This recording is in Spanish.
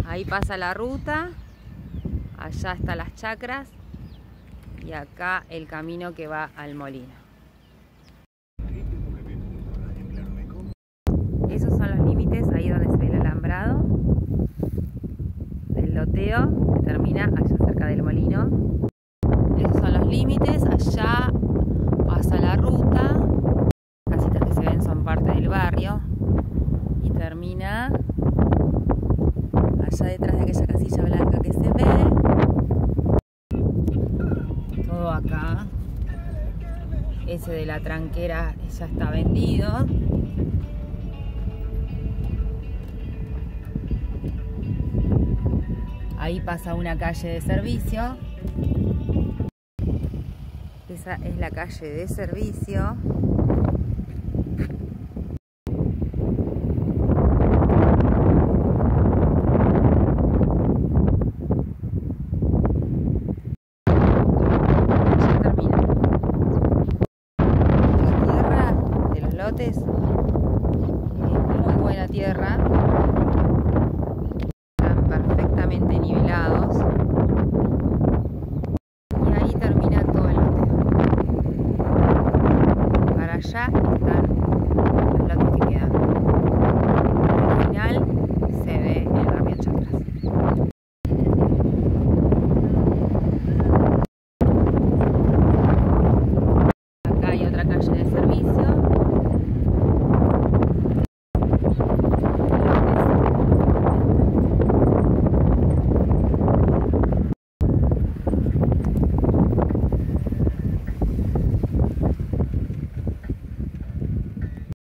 Ahí pasa la ruta, allá están las chacras y acá el camino que va al molino. Esos son los límites, ahí donde se ve el alambrado del loteo que termina allá cerca del molino. Esos son los límites, allá pasa la ruta, las casitas que se ven son parte del barrio y termina allá detrás de aquella casilla blanca que se ve. Todo acá. Ese de la tranquera ya está vendido. Ahí pasa una calle de servicio. Esa es la calle de servicio. Es muy buena tierra,